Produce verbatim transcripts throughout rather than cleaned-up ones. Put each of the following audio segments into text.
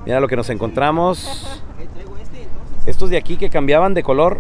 Mira lo que nos encontramos. Estos de aquí que cambiaban de color.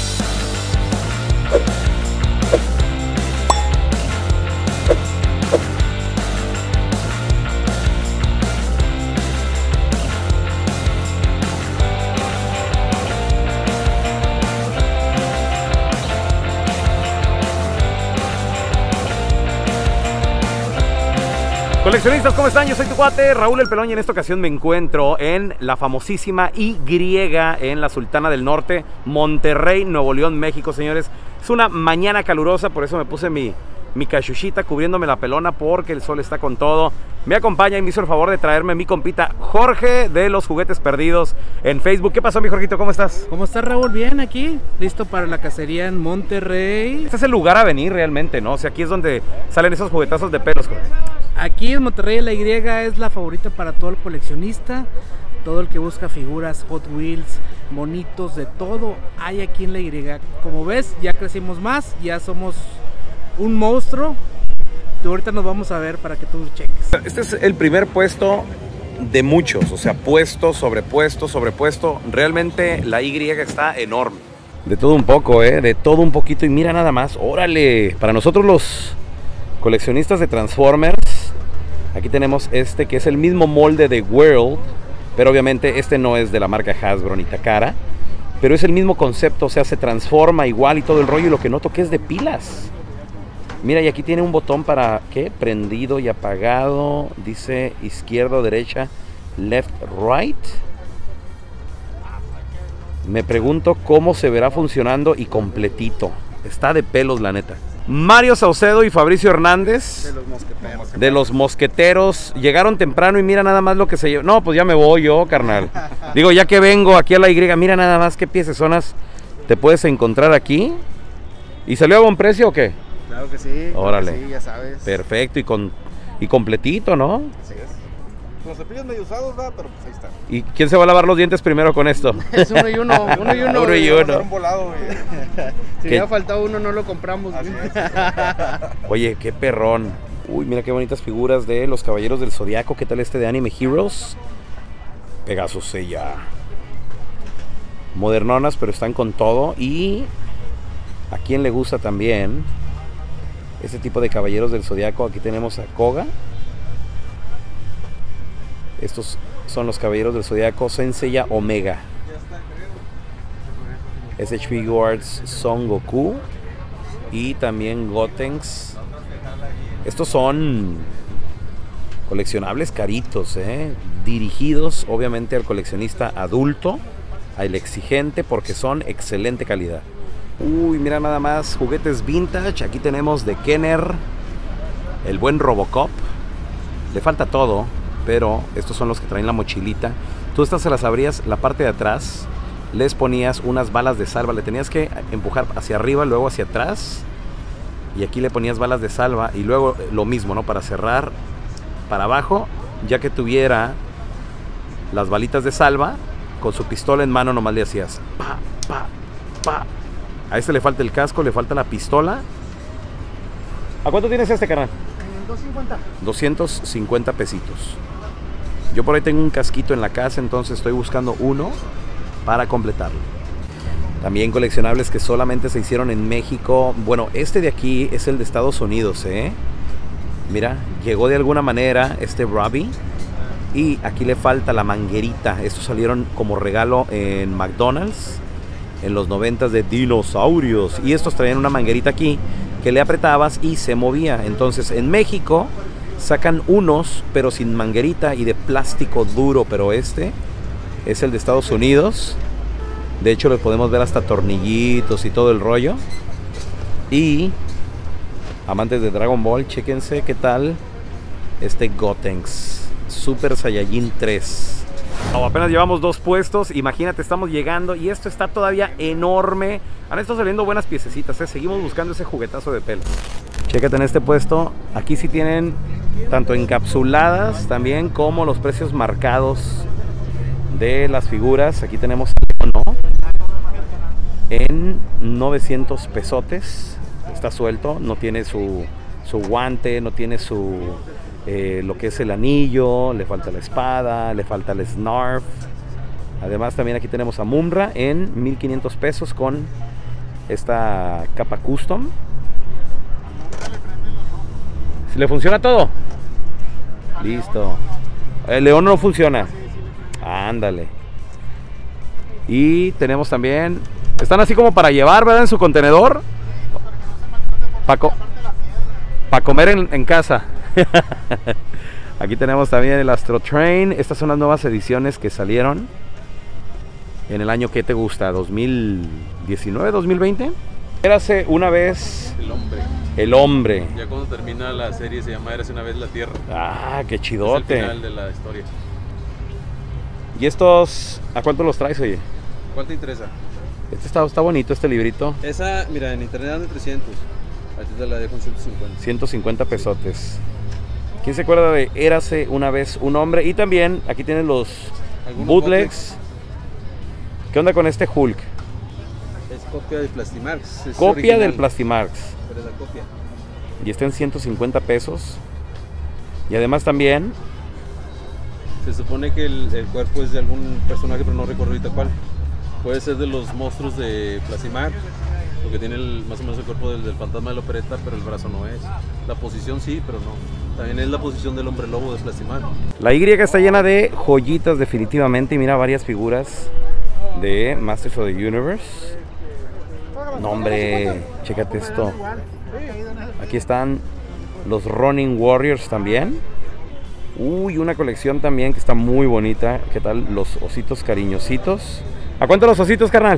Coleccionistas, ¿cómo están? Yo soy tu cuate, Raúl El Pelón, y en esta ocasión me encuentro en la famosísima Y en la Sultana del Norte, Monterrey, Nuevo León, México, señores. Es una mañana calurosa, por eso me puse mi, mi cachuchita cubriéndome la pelona porque el sol está con todo. Me acompaña y me hizo el favor de traerme mi compita Jorge de los Juguetes Perdidos en Facebook. ¿Qué pasó, mi Jorgito? ¿Cómo estás? ¿Cómo estás, Raúl? Bien, aquí, listo para la cacería en Monterrey. Este es el lugar a venir realmente, ¿no? O sea, aquí es donde salen esos juguetazos de pelos, Jorge. Aquí en Monterrey la Y es la favorita para todo el coleccionista, todo el que busca figuras, Hot Wheels, monitos, de todo hay aquí en la Y. Como ves, ya crecimos más, ya somos un monstruo. Y ahorita nos vamos a ver para que tú cheques. Este es el primer puesto de muchos, o sea, puesto, sobrepuesto, sobrepuesto. Realmente la Y está enorme. De todo un poco, ¿eh? De todo un poquito. Y mira nada más, órale. Para nosotros los coleccionistas de Transformers, aquí tenemos este que es el mismo molde de World, pero obviamente este no es de la marca Hasbro ni Takara, pero es el mismo concepto, o sea, se transforma igual y todo el rollo. Y lo que noto que es de pilas. Mira, y aquí tiene un botón para, ¿qué? Prendido y apagado. Dice izquierda o derecha, left, right. Me pregunto cómo se verá funcionando y completito. Está de pelos, la neta. Mario Saucedo y Fabricio Hernández De los mosqueteros. de los mosqueteros llegaron temprano y mira nada más lo que se llevó. No, pues ya me voy yo, carnal. Digo, ya que vengo aquí a la Y, mira nada más qué piecesonas te puedes encontrar aquí. ¿Y salió a buen precio o qué? Claro que sí. Órale. Claro que sí, ya sabes. Perfecto, y con y completito, ¿no? Así es. Los cepillos medio usados, ¿verdad? Pero pues ahí está. ¿Y quién se va a lavar los dientes primero con esto? Es uno y uno, uno y uno. Uno y güey. uno. Un volado, güey. Si ¿Qué? me ha faltado uno, no lo compramos. Así güey. es. Oye, qué perrón. Uy, mira qué bonitas figuras de los Caballeros del Zodiaco. ¿Qué tal este de Anime Heroes? Pegasus Seiya. Modernonas, pero están con todo. Y a quien le gusta también este tipo de Caballeros del Zodiaco. Aquí tenemos a Koga. Estos son los Caballeros del Zodiaco Senseiya Omega. S H Figuarts Son Goku. Y también Gotenks. Estos son coleccionables caritos, ¿eh? Dirigidos obviamente al coleccionista adulto, al exigente, porque son excelente calidad. Uy, mira nada más, juguetes vintage. Aquí tenemos de Kenner, el buen Robocop. Le falta todo, pero estos son los que traen la mochilita. Tú estas se las abrías la parte de atrás, les ponías unas balas de salva, le tenías que empujar hacia arriba, luego hacia atrás, y aquí le ponías balas de salva, y luego lo mismo, ¿no? Para cerrar para abajo, ya que tuviera las balitas de salva, con su pistola en mano nomás le hacías pa, pa, pa. A este le falta el casco, le falta la pistola. ¿A cuánto tienes este, carnal? doscientos cincuenta. doscientos cincuenta pesitos. Yo por ahí tengo un casquito en la casa, entonces estoy buscando uno para completarlo. También coleccionables que solamente se hicieron en México. Bueno, este de aquí es el de Estados Unidos, ¿eh? Mira, llegó de alguna manera este Robbie. Y aquí le falta la manguerita. Estos salieron como regalo en McDonald's en los noventas de dinosaurios. Y estos traían una manguerita aquí que le apretabas y se movía. Entonces en México sacan unos, pero sin manguerita y de plástico duro. Pero este es el de Estados Unidos. De hecho, le podemos ver hasta tornillitos y todo el rollo. Y amantes de Dragon Ball, chéquense qué tal este Gotenks Super Saiyajin tres. Oh, apenas llevamos dos puestos, imagínate, estamos llegando y esto está todavía enorme. Han estado saliendo buenas piececitas, ¿eh? Seguimos buscando ese juguetazo de pelo. Chécate en este puesto, aquí sí tienen tanto encapsuladas también como los precios marcados de las figuras. Aquí tenemos ¿no? en novecientos pesotes. Está suelto, no tiene su, su guante, no tiene su eh, lo que es el anillo, le falta la espada, le falta el Snarf. Además también aquí tenemos a Mumm-Ra en mil quinientos pesos con esta capa custom. ¿Si le funciona todo? Listo. El león no funciona. Ándale. Y tenemos también... Están así como para llevar, ¿verdad? En su contenedor. Para co pa comer en, en casa. Aquí tenemos también el Astro Train. Estas son las nuevas ediciones que salieron en el año que te gusta, dos mil diecinueve, dos mil veinte. Érase una vez el hombre. El hombre. Ya cuando termina la serie se llama Érase una vez la Tierra. Ah, qué chidote. Es el final de la historia. ¿Y estos a cuánto los traes, oye? ¿Cuál te interesa? Este está, está bonito, este librito. Esa, mira, en internet anda trescientos. A ti te la dejo en ciento cincuenta. ciento cincuenta pesotes. ¿Quién se acuerda de Érase una vez un hombre? Y también aquí tienen los bootlegs. ¿Qué onda con este Hulk? Es copia de Plastimarx. Es copia original, del Plastimarx. pero es la copia. Y está en ciento cincuenta pesos. Y además también... Se supone que el, el cuerpo es de algún personaje, pero no recuerdo ahorita cuál. Puede ser de los monstruos de Plastimarx, porque tiene el, más o menos el cuerpo del, del fantasma de la opereta, pero el brazo no es. La posición sí, pero no. También es la posición del hombre lobo de Plastimarx. La Y está llena de joyitas definitivamente. Y mira varias figuras de Masters of the Universe. No, hombre, chécate esto. Aquí están los Running Warriors también. Uy, una colección también que está muy bonita. ¿Qué tal? Los ositos cariñositos. ¿A cuánto los ositos, carnal?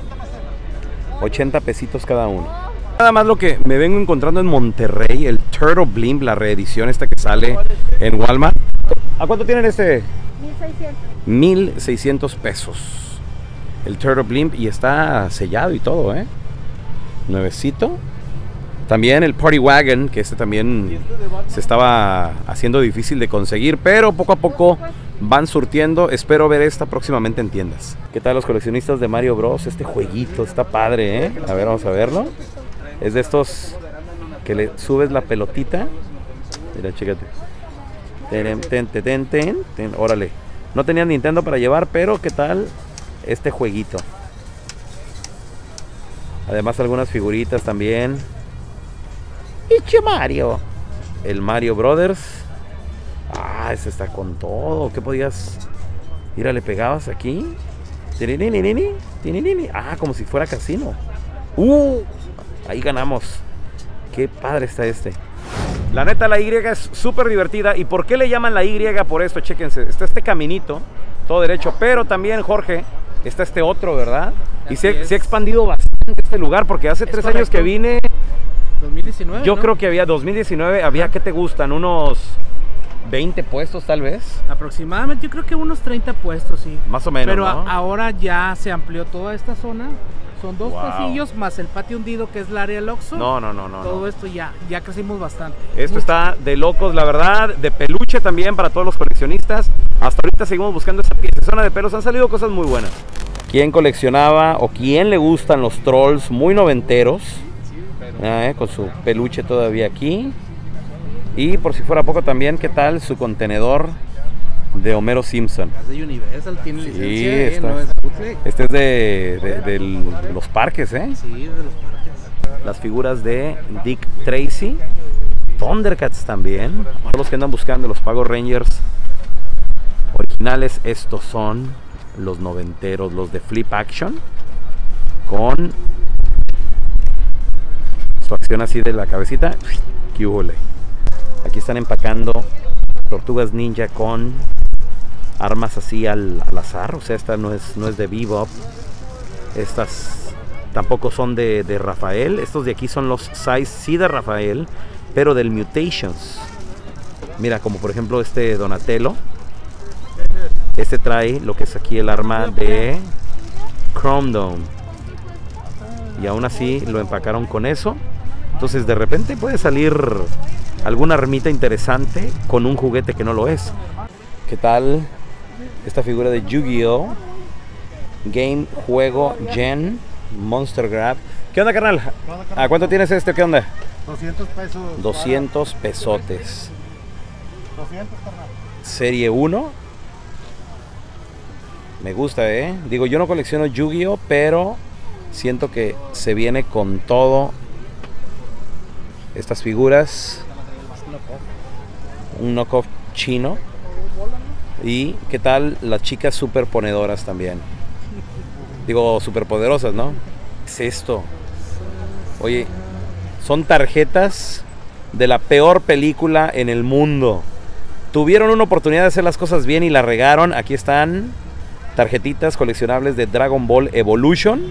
ochenta pesitos cada uno. Nada más lo que me vengo encontrando en Monterrey, el Turtle Blimp, la reedición esta que sale en Walmart. ¿A cuánto tienen este? mil seiscientos. mil seiscientos pesos. El Turtle Blimp y está sellado y todo, ¿eh? Nuevecito. También el Party Wagon, que este también se estaba haciendo difícil de conseguir, pero poco a poco van surtiendo. Espero ver esta próximamente en tiendas. ¿Qué tal los coleccionistas de Mario Bros? Este jueguito está padre, ¿eh? A ver, vamos a verlo. Es de estos que le subes la pelotita. Mira, chécate. Ten, ten, ten, ten, ten, ten. Órale. No tenía Nintendo para llevar, pero ¿qué tal este jueguito? Además algunas figuritas también. ¡Ichi Mario! El Mario Brothers. Ah, ese está con todo. ¿Qué podías? Mira, le pegabas aquí. Ah, como si fuera casino. ¡Uh! Ahí ganamos. Qué padre está este. La neta, la Y es súper divertida. ¿Y por qué le llaman la Y? Por esto, chéquense. Está este caminito, todo derecho. Pero también, Jorge, está este otro, ¿verdad? Y se, se ha expandido bastante este lugar. Porque hace es tres correcto. años que vine... dos mil diecinueve, Yo ¿no? creo que había dos mil diecinueve, había, ¿qué te gustan? Unos veinte puestos tal vez. Aproximadamente, yo creo que unos treinta puestos, sí. Más o menos, Pero ¿no? a, ahora ya se amplió toda esta zona. Son dos Wow. pasillos más el patio hundido que es el área del Oxxo. No, no, no, no. Todo no. esto ya, ya crecimos bastante. Esto Mucho. está de locos, la verdad, de peluche también para todos los coleccionistas. Hasta ahorita seguimos buscando esta pieza de pelos, han salido cosas muy buenas. ¿Quién coleccionaba o quién le gustan los trolls muy noventeros? Ah, eh, con su peluche todavía aquí. Y por si fuera poco también, ¿qué tal su contenedor de Homero Simpson? Es de Universal, tiene Sí, licencia, eh, está. no es bootleg. Este es de, de, de los parques, ¿eh? Sí, es de los parques. Las figuras de Dick Tracy, Thundercats también. Todos los que andan buscando los Power Rangers originales, estos son los noventeros, los de Flip Action, con su acción así de la cabecita. ¡Qué hule! Aquí están empacando Tortugas Ninja con armas así al, al azar. O sea, esta no es, no es de Bebop. Estas tampoco son de, de Rafael. Estos de aquí son los size, sí de Rafael, pero del Mutations. Mira, como por ejemplo este Donatello. Este trae lo que es aquí el arma de Chrome Dome. Y aún así lo empacaron con eso. Entonces de repente puede salir alguna armita interesante con un juguete que no lo es. ¿Qué tal esta figura de Yu-Gi-Oh? Game, juego, Gen, Monster Grab. ¿Qué onda, carnal? ¿A cuánto tienes este? ¿Qué onda? doscientos pesos. doscientos pesotes. doscientos, carnal. Serie uno. Me gusta, ¿eh? Digo, yo no colecciono Yu-Gi-Oh, pero siento que se viene con todo. Estas figuras. Un knockoff chino. Y qué tal las chicas superponedoras también. Digo, superpoderosas, ¿no? ¿Qué es esto? Oye, son tarjetas de la peor película en el mundo. Tuvieron una oportunidad de hacer las cosas bien y la regaron. Aquí están tarjetitas coleccionables de Dragon Ball Evolution.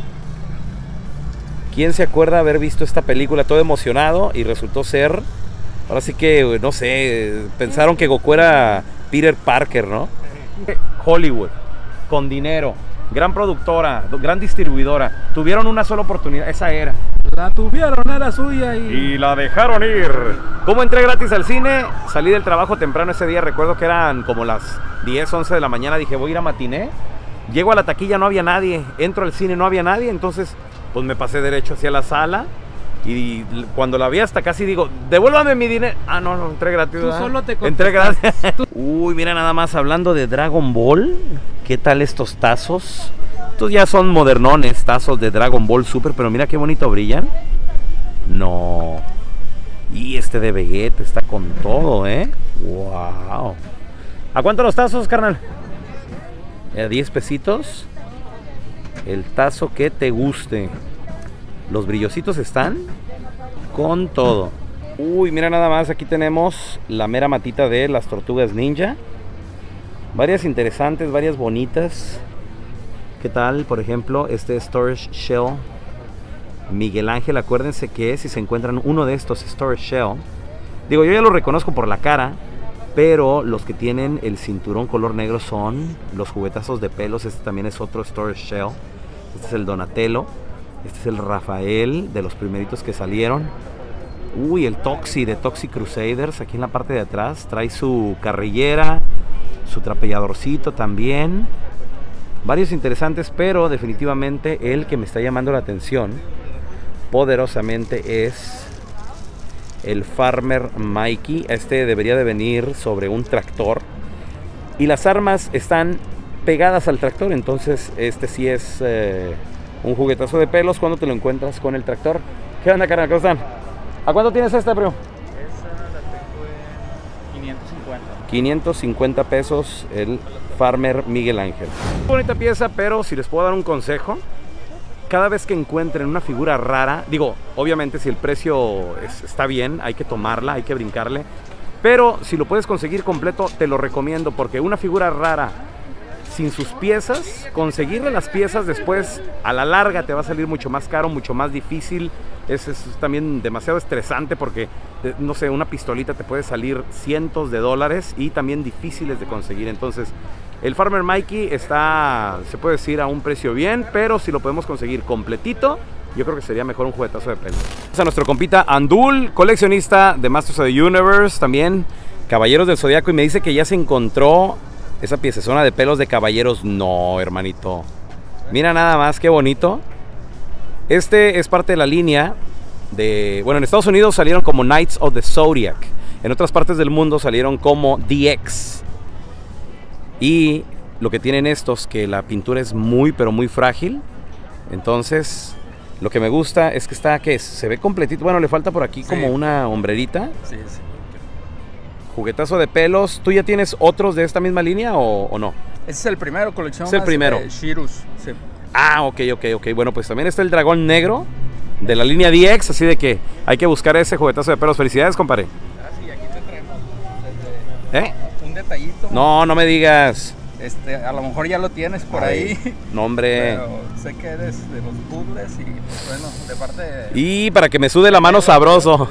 ¿Quién se acuerda haber visto esta película todo emocionado y resultó ser, ahora sí que, no sé, pensaron que Goku era Peter Parker, ¿no? Hollywood, con dinero, gran productora, gran distribuidora, tuvieron una sola oportunidad, esa era. La tuvieron, era suya y... Y la dejaron ir. ¿Cómo entré gratis al cine? Salí del trabajo temprano ese día, recuerdo que eran como las diez, once de la mañana, dije voy a ir a matiné. Llego a la taquilla, no había nadie, entro al cine, no había nadie, entonces pues me pasé derecho hacia la sala. Y cuando la vi hasta casi digo, devuélvame mi dinero. Ah, no, no, entré gratis. Tú ¿verdad? solo te entré gratis. Uy, mira nada más, hablando de Dragon Ball, ¿qué tal estos tazos? Estos ya son modernones, tazos de Dragon Ball Super, pero mira qué bonito brillan. No. Y este de Vegeta está con todo, ¿eh? Wow. ¿A cuánto los tazos, carnal? A diez pesitos. El tazo que te guste. Los brillositos están con todo. Uy, mira nada más, aquí tenemos la mera matita de las tortugas ninja. Varias interesantes, varias bonitas. ¿Qué tal? Por ejemplo, este Storage Shell Miguel Ángel. Acuérdense que si se encuentran uno de estos Storage Shell, digo, yo ya lo reconozco por la cara, pero los que tienen el cinturón color negro son los juguetazos de pelos. Este también es otro Storage Shell. Este es el Donatello. Este es el Rafael, de los primeritos que salieron. Uy, el Toxi de Toxi Crusaders, aquí en la parte de atrás. Trae su carrillera, su trapelladorcito también. Varios interesantes, pero definitivamente el que me está llamando la atención poderosamente es el Farmer Mikey. Este debería de venir sobre un tractor. Y las armas están pegadas al tractor, entonces este sí es... Eh, un juguetazo de pelos cuando te lo encuentras con el tractor. ¿Qué onda, carnal? ¿Cómo están? ¿A cuánto tienes esta, primo? Esa la tengo en quinientos cincuenta. quinientos cincuenta pesos el Farmer Miguel Ángel. Bonita pieza, pero si les puedo dar un consejo, cada vez que encuentren una figura rara, digo, obviamente si el precio es, está bien, hay que tomarla, hay que brincarle, pero si lo puedes conseguir completo, te lo recomiendo, porque una figura rara sin sus piezas, conseguirle las piezas después a la larga te va a salir mucho más caro, mucho más difícil. Es, es también demasiado estresante porque, no sé, una pistolita te puede salir cientos de dólares y también difíciles de conseguir. Entonces, el Farmer Mikey está, se puede decir, a un precio bien, pero si lo podemos conseguir completito, yo creo que sería mejor un juguetazo de pelo. A nuestro compita Andul, coleccionista de Masters of the Universe, también Caballeros del Zodiaco, y me dice que ya se encontró esa piecezona de pelos de caballeros. No, hermanito. Mira nada más, qué bonito. Este es parte de la línea de... Bueno, en Estados Unidos salieron como Knights of the Zodiac. En otras partes del mundo salieron como D X. Y lo que tienen estos, que la pintura es muy, pero muy frágil. Entonces, lo que me gusta es que está, ¿qué es? Se ve completito. Bueno, le falta por aquí sí, como una hombrerita. Sí, sí. Juguetazo de pelos. ¿Tú ya tienes otros de esta misma línea o, o no? Ese es el primero, colección. Es el primero. De Shirus. Sí. Ah, ok, ok, ok. Bueno, pues también está el dragón negro de la línea D X, así de que hay que buscar ese juguetazo de pelos. Felicidades, compadre. Ah, sí, aquí te traemos desde ¿Eh? un detallito. No, no me digas. Este, a lo mejor ya lo tienes por Ay, ahí. No, hombre. Pero sé que eres de los puzzles y pues, bueno, de parte de... Y para que me sude la mano sabroso.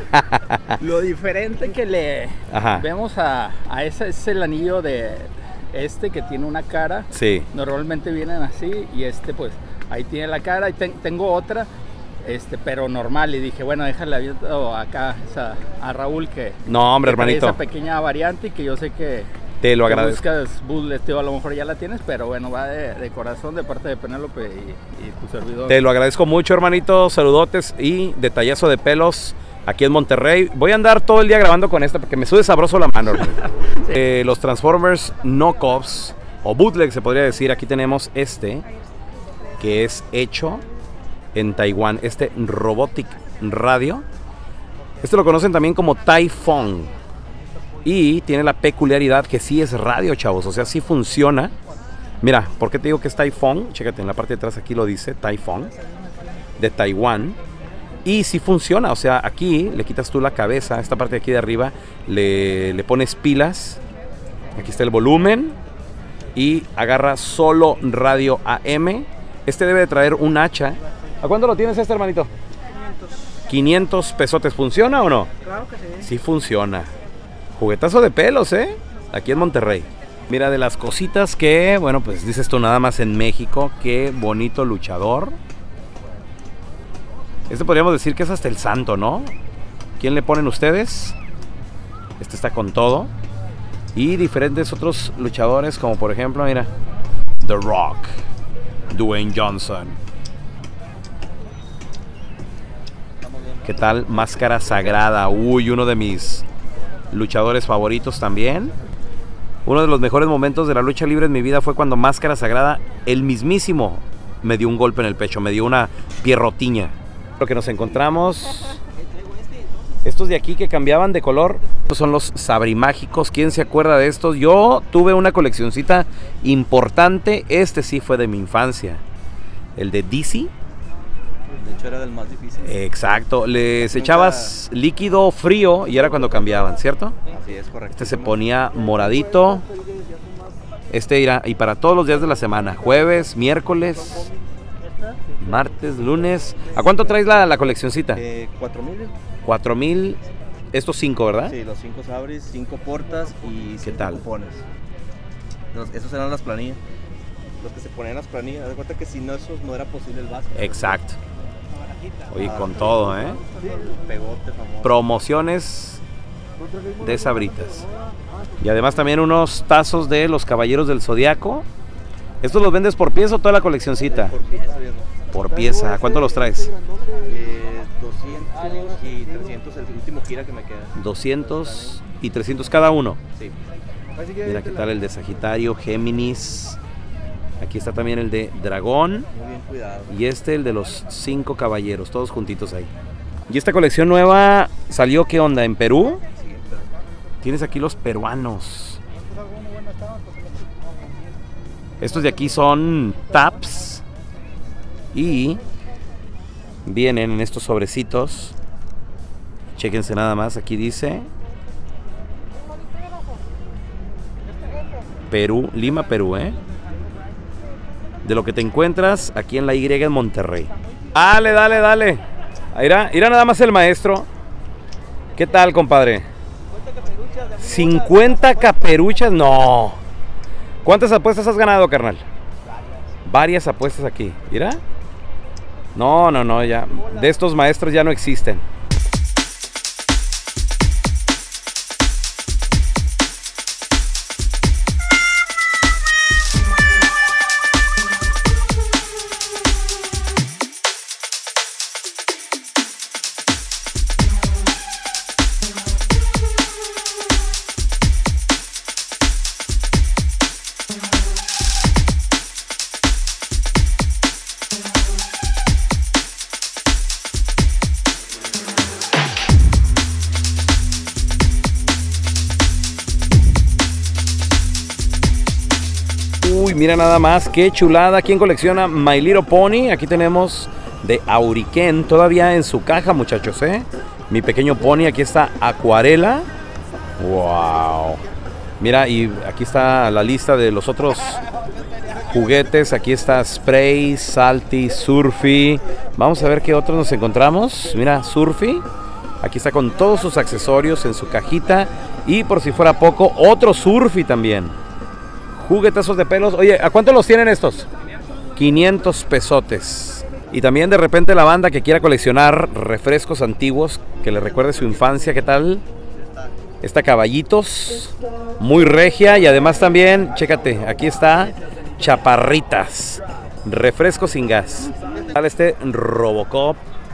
Lo diferente que le Ajá. vemos a, a ese es el anillo de este que tiene una cara. Sí. Normalmente vienen así y este pues ahí tiene la cara y ten, tengo otra, este, pero normal, y dije bueno, déjale abierto acá esa, a Raúl que... No, hombre, que trae hermanito. esa pequeña variante y que yo sé que... Te lo que agradezco. buscas puzzles, tío, a lo mejor ya la tienes, pero bueno, va de, de corazón de parte de Penélope y, y tu servidor. Te lo agradezco mucho, hermanito. Saludotes y detallazo de pelos aquí en Monterrey. Voy a andar todo el día grabando con esta porque me sube sabroso la mano. Sí. eh, los Transformers knockoffs o bootleg se podría decir. Aquí tenemos este que es hecho en Taiwán, este Robotic Radio. Este lo conocen también como Typhoon y tiene la peculiaridad que sí es radio, chavos, o sea, sí funciona. Mira, ¿por qué te digo que es Typhoon? Chécate, en la parte de atrás aquí lo dice, Typhoon, de Taiwán. Y sí funciona, o sea, aquí le quitas tú la cabeza, esta parte de aquí de arriba, le, le pones pilas, aquí está el volumen y agarra solo radio A M. Este debe de traer un hacha. ¿A cuánto lo tienes este, hermanito? quinientos pesotes. ¿Funciona o no? Claro que sí. Sí funciona. Juguetazo de pelos, ¿eh? Aquí en Monterrey. Mira, de las cositas que, bueno, pues dices tú nada más en México. Qué bonito luchador. Este podríamos decir que es hasta el santo, ¿no? ¿Quién le ponen ustedes? Este está con todo. Y diferentes otros luchadores, como por ejemplo, mira, The Rock, Dwayne Johnson. ¿Qué tal? Máscara Sagrada. Uy, uno de mis luchadores favoritos también. Uno de los mejores momentos de la lucha libre en mi vida fue cuando Máscara Sagrada, el mismísimo, me dio un golpe en el pecho, me dio una pierrotiña. Lo que nos encontramos, estos de aquí que cambiaban de color, estos son los sabrimágicos. ¿Quién se acuerda de estos? Yo tuve una coleccioncita importante, este sí fue de mi infancia, el de D C. De hecho era del más difícil. Exacto, les echabas líquido frío y era cuando cambiaban, ¿cierto? Así es, correcto. Este se ponía moradito. Este irá, y para todos los días de la semana, jueves, miércoles, martes, lunes. ¿A cuánto traes la, la coleccioncita? Eh, cuatro mil. Cuatro mil, estos cinco, ¿verdad? Sí, los cinco sabres, cinco portas y ¿Qué cinco tal? cupones. Los, esos eran las planillas. Los que se ponían las planillas. Haz de cuenta que sin esos no era posible el vaso. Exacto. Oye, con todo, ¿eh? Pegote famoso. Promociones de sabritas. Y además también unos tazos de los Caballeros del Zodiaco. ¿Estos los vendes por pieza o toda la coleccioncita? Por pieza, viejo. Por pieza. ¿Cuánto los traes? Eh, doscientos y trescientos, el último gira que me queda. doscientos y trescientos cada uno. Sí. Mira qué tal el de Sagitario, Géminis. Aquí está también el de Dragón. Muy bien cuidado. Y este el de los cinco caballeros, todos juntitos ahí. Y esta colección nueva salió, ¿qué onda? ¿En Perú? Sí, pero... Tienes aquí los peruanos. Estos de aquí son taps. Y vienen en estos sobrecitos. Chéquense nada más, aquí dice Perú, Lima, Perú, ¿eh? De lo que te encuentras aquí en la Y en Monterrey. Dale, dale, dale. Irá, irá nada más el maestro. ¿Qué tal, compadre? cincuenta caperuchas, no. ¿Cuántas apuestas has ganado, carnal? Varias apuestas aquí. ¿Irá? No, no, no, ya. De estos maestros ya no existen. Uy, mira nada más, qué chulada. ¿Quién colecciona My Little Pony? Aquí tenemos de Auriken, todavía en su caja, muchachos, ¿eh? Mi pequeño pony, aquí está Acuarela. Wow. Mira, y aquí está la lista de los otros juguetes. Aquí está Spray, Salty, Surfy. Vamos a ver qué otros nos encontramos. Mira, Surfy. Aquí está con todos sus accesorios en su cajita. Y por si fuera poco, otro Surfy también. Juguetazos de pelos. Oye, ¿a cuánto los tienen estos? quinientos pesotes. Y también de repente la banda que quiera coleccionar refrescos antiguos, que le recuerde su infancia, ¿qué tal? Esta Caballitos, muy regia. Y además también, chécate, aquí está Chaparritas, refresco sin gas. Este Robocop,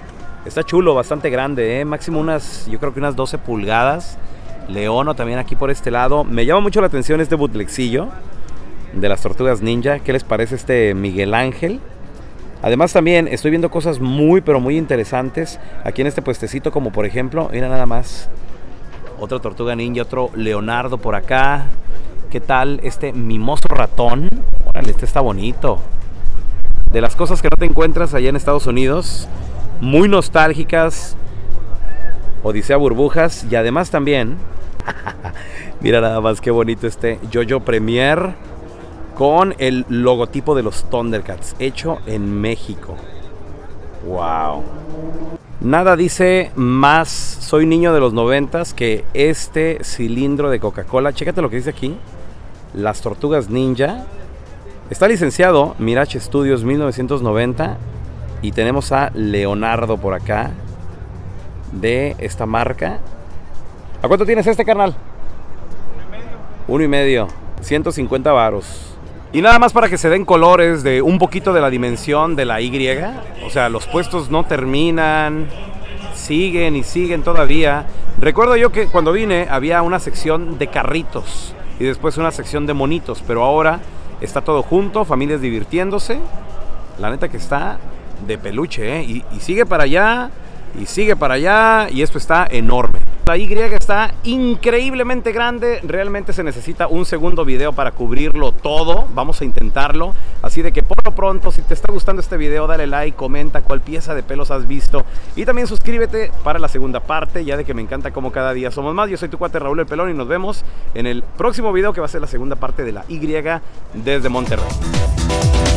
Está chulo, bastante grande, ¿eh? Máximo unas, yo creo que unas doce pulgadas. Leono también aquí por este lado. Me llama mucho la atención este bootlegcillo de las Tortugas Ninja. ¿Qué les parece este Miguel Ángel? Además también estoy viendo cosas muy pero muy interesantes aquí en este puestecito, como por ejemplo, mira nada más, otra Tortuga Ninja, otro Leonardo por acá. ¿Qué tal este mimoso ratón? Órale, este está bonito. De las cosas que no te encuentras allá en Estados Unidos, muy nostálgicas, Odisea Burbujas. Y además también mira nada más qué bonito este JoJo Premier con el logotipo de los Thundercats, hecho en México. Wow. Nada dice más soy niño de los noventas que este cilindro de Coca-Cola. Chécate lo que dice aquí, las Tortugas Ninja. Está licenciado Mirage Studios mil novecientos noventa. Y tenemos a Leonardo por acá, de esta marca. ¿A cuánto tienes este, carnal? Uno y medio. Uno y medio. ciento cincuenta varos. Y nada más para que se den colores de un poquito de la dimensión de la Y. O sea, los puestos no terminan, siguen y siguen todavía. Recuerdo yo que cuando vine había una sección de carritos y después una sección de monitos, pero ahora está todo junto, familias divirtiéndose. La neta que está de peluche, ¿eh? y, y sigue para allá, y sigue para allá, y esto está enorme. La Y está increíblemente grande, realmente se necesita un segundo video para cubrirlo todo, vamos a intentarlo, así de que por lo pronto, si te está gustando este video, dale like, comenta cuál pieza de pelos has visto, y también suscríbete para la segunda parte, ya de que me encanta como cada día somos más. Yo soy tu cuate Raúl el Pelón y nos vemos en el próximo video, que va a ser la segunda parte de la Y desde Monterrey.